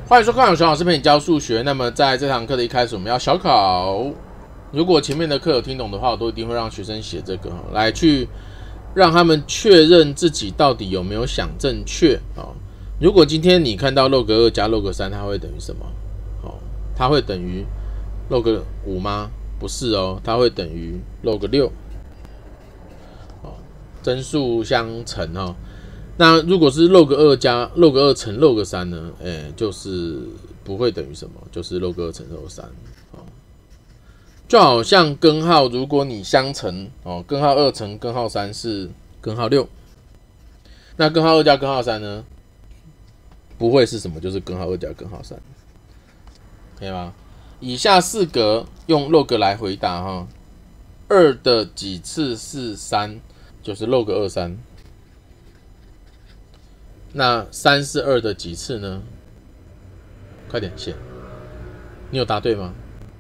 欢迎收看熊老师陪你教数学。那么在这堂课的一开始，我们要小考。如果前面的课有听懂的话，我都一定会让学生写这个来去让他们确认自己到底有没有想正确。如果今天你看到 log2 加 log3， 它会等于什么？它会等于 log5 吗？不是哦，它会等于 log6。真数相乘哦。那如果是 log2 加 log2 乘 log3 呢？就是不会等于什么，就是 log2 乘 log3。就好像根号，如果你相乘根号2乘根号3是根号6，那根号2加根号3呢？不会是什么，就是根号2加根号3，可以吗？以下4格用 log 来回答哈。2的几次是3，就是 log23。那3是2的几次呢？快点写，你有答对吗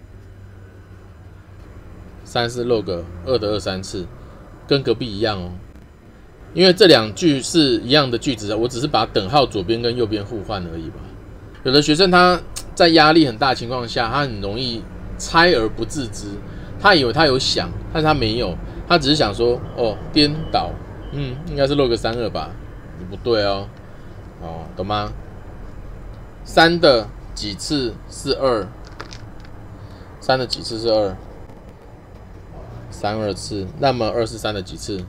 ？3是 log 2的23次，跟隔壁一样哦。因为这两句是一样的句子，我只是把等号左边跟右边互换而已吧。有的学生他在压力很大的情况下，他很容易猜而不自知，他以为他有想，但是他没有，他只是想说颠倒，应该是 log32吧？不对哦，懂吗？3的几次是2， 3的几次是2。32次，那么2是3的几次？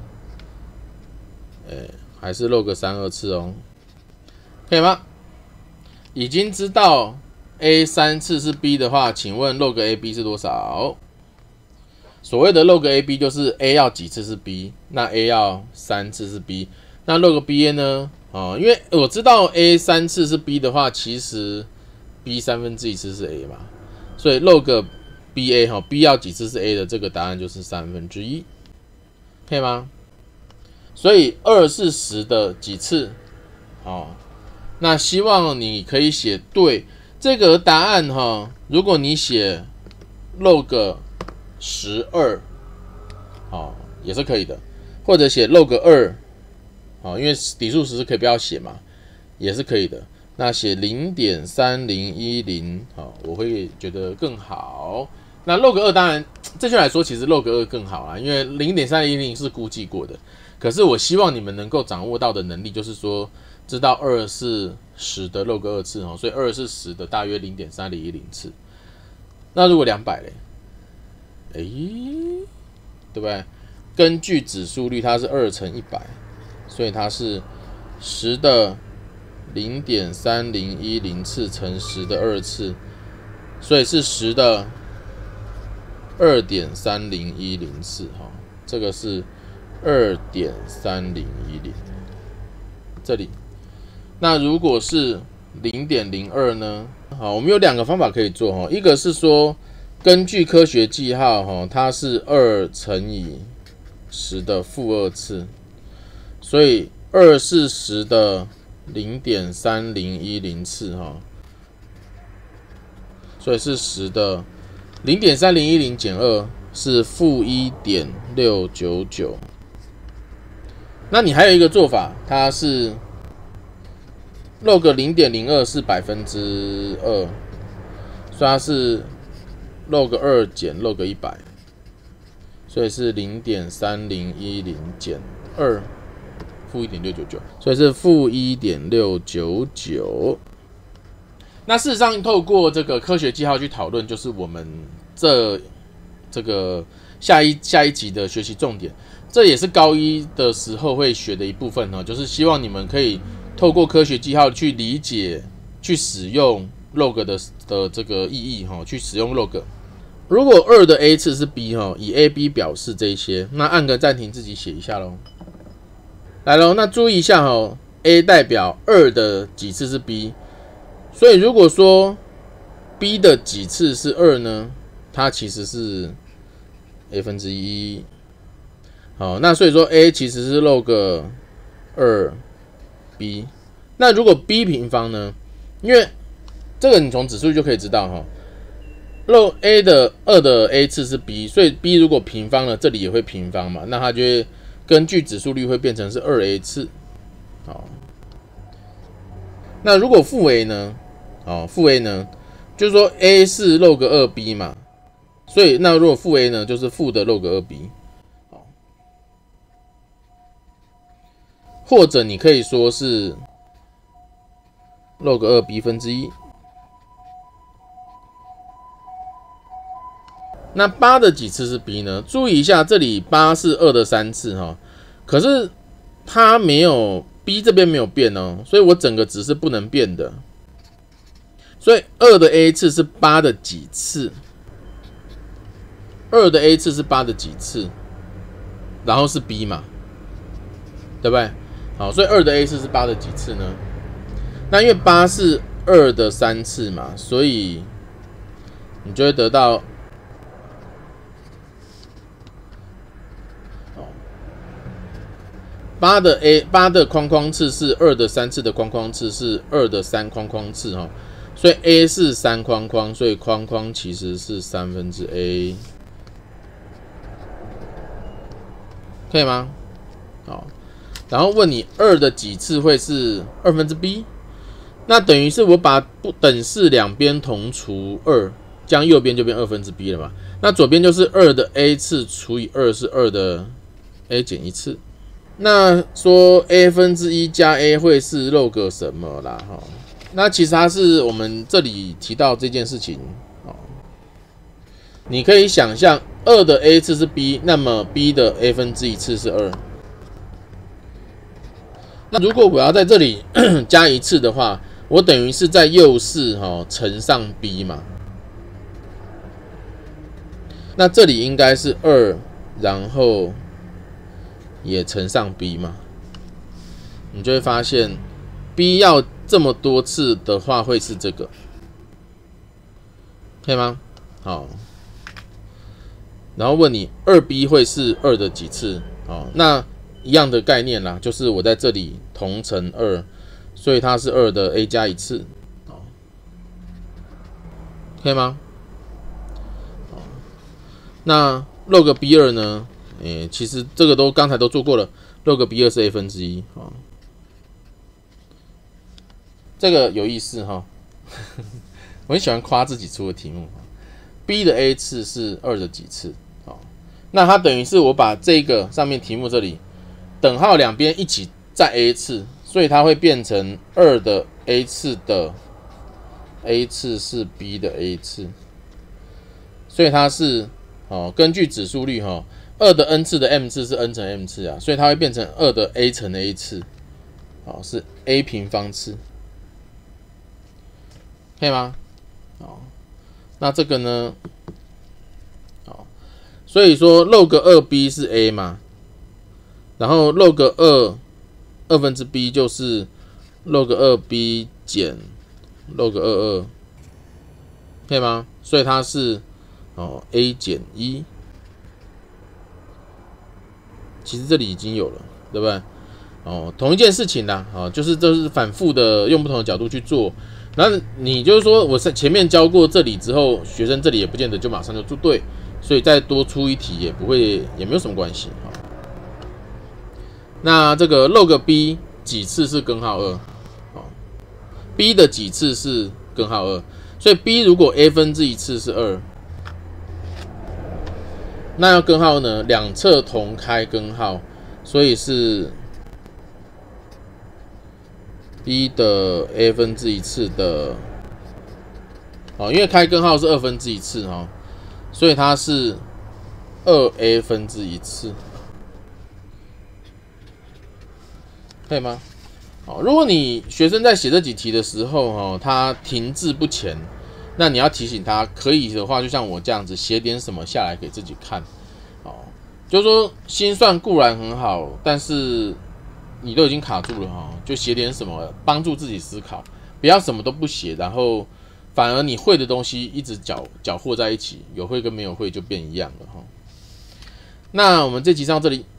还是 log32次哦，可以吗？已经知道 a 3次是 b 的话，请问 log ab 是多少？所谓的 log ab 就是 a 要几次是 b， 那 a 要3次是 b， 那 log ba 呢？因为我知道 a 3次是 b 的话，其实 b 1/3次是 a 嘛，所以 log ba b 要几次是 a 的，这个答案就是1/3，可以吗？所以2是10的几次？那希望你可以写对这个答案如果你写 log 12，也是可以的，或者写 log 2，因为底数10是可以不要写嘛，也是可以的。那写 0.3010，我会觉得更好。那 log 2当然，正确来说，其实 log 2更好啦，因为 0.3010 是估计过的。可是我希望你们能够掌握到的能力，就是说，知道2是10的 log 2次，所以2是10的大约 0.3010 次。那如果200嘞？对不对？根据指数率，它是2乘100，所以它是10的 0.3010 次乘10的2次，所以是10的 2.3010 次，这个是 2.3010， 这里。那如果是 0.02 呢？我们有2个方法可以做，一个是说根据科学记号，它是2乘以10的负2次，所以2是10的 0.3010 次，所以是10的 0.3010 减2是负 1.699。那你还有一个做法，它是 log 0.02 是 2%， 所以它是 log 2减 log 100，所以是 0.3010 减2，负 1.699， 所以是负 1.699。那事实上，透过这个科学记号去讨论，就是我们这个下一集的学习重点。这也是高一的时候会学的一部分，就是希望你们可以透过科学记号去理解、去使用 log 的这个意义，去使用 log。如果2的 a 次是 b， 以 ab 表示这些，那按个暂停，自己写一下咯。来咯，那注意一下，a 代表2的几次是 b， 所以如果说 b 的几次是2呢，它其实是 a1/1。那所以说 a 其实是 log 2b。那如果 b 平方呢？因为这个你从指数就可以知道log a 的2的 a 次是 b， 所以 b 如果平方了，这里也会平方嘛，那它就会根据指数率会变成是 2a 次。那如果负 a 呢？ 哦，负 a 呢，就是说 a 是 log 2b 嘛，所以那如果负 a 呢，就是负的 log 2b。或者你可以说是 log 2b 分之一。那8的几次是 b 呢？注意一下，这里8是2的3次哈，可是它没有 b 这边没有变哦，所以我整个值是不能变的。所以2的 a 次是8的几次？2的 a 次是8的几次？然后是 b 嘛，对不对？好，所以2的 a 次是8的几次呢？那因为8是2的3次嘛，所以你就会得到8的框框次是2的3次的框框次是2的3框框次哈，所以 a 是3框框，所以框框其实是a， 可以吗？好，然后问你2的几次会是b， 那等于是我把不等式两边同除2，这样右边就变b 了嘛？那左边就是2的 a 次除以2是2的 a 减1次。那说 a 分之一加 a 会是 log 什么啦？哈，那其实它是我们这里提到这件事情，你可以想象2的 a 次是 b， 那么 b 的 a 分之一次是2。那如果我要在这里加1次的话，我等于是在右式乘上 b 嘛。那这里应该是2，然后也乘上 b 嘛，你就会发现 b 要这么多次的话会是这个，可以吗？好，然后问你2b 会是2的几次？哦，那一样的概念啦，就是我在这里同乘2，所以它是2的 a 加1次，可以吗？那 log b2 呢？其实这个刚才都做过了 ，log b2 是 a 分之一啊，这个有意思哈。我很喜欢夸自己出的题目 ，b 的 a 次是2的几次？那它等于是我把这个上面题目这里等号两边一起再 a 次，所以它会变成2的 a 次的 a 次是 b 的 a 次，所以它是根据指数律2的 n 次的 m 次是 n 乘 m 次啊，所以它会变成2的 a 乘 a 次，是 a 平方次，可以吗？那这个呢？所以说 log 2b 是 a 嘛，然后 log 2分之 b 就是 log 2b 减 log 22，可以吗？所以它是a 减1。其实这里已经有了，对不对？同一件事情啦，就是这是反复的用不同的角度去做。那你就是说我前面教过这里之后，学生这里也不见得就马上就做对，所以再多出一题也没有什么关系。那这个 log b 几次是根号2？b 的几次是根号2，所以 b 如果 a 分之1次是2。那要根号呢？两侧同开根号，所以是 b 的 a 分之1次的，因为开根号是2分之1次所以它是2a 分之1次，可以吗？如果你学生在写这几题的时候他停滞不前，那你要提醒他，可以的话，就像我这样子写点什么下来给自己看，就是说心算固然很好，但是你都已经卡住了就写点什么帮助自己思考，不要什么都不写，然后反而你会的东西一直搅和在一起，有会跟没有会就变一样了那我们这集上到这里。